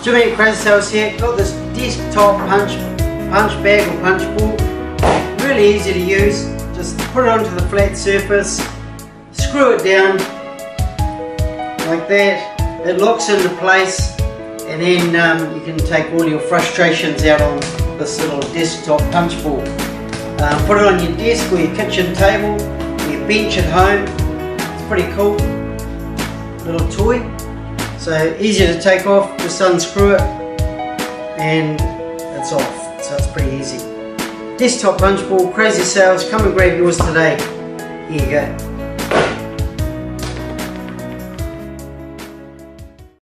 Jimmy at Crazy Sales here. Got this desktop punch bag or punch ball. Really easy to use. Just put it onto the flat surface, screw it down like that. It locks into place, and then you can take all your frustrations out on this little desktop punch ball. Put it on your desk or your kitchen table, or your bench at home. It's pretty cool little toy. So easy to take off, just unscrew it and it's off. So it's pretty easy. Desktop punch ball, Crazy Sales, come and grab yours today. Here you go.